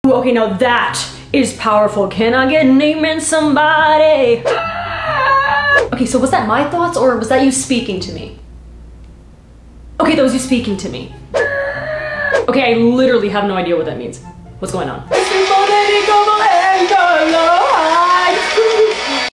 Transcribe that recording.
Okay, now that is powerful. Can I get naming somebody? Okay, so was that my thoughts or was that you speaking to me? Okay, that was you speaking to me. Okay, I literally have no idea what that means. What's going on?